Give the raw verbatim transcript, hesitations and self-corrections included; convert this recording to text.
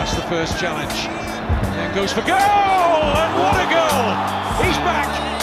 past the first challenge. Then goes for goal, and what a goal! He's back.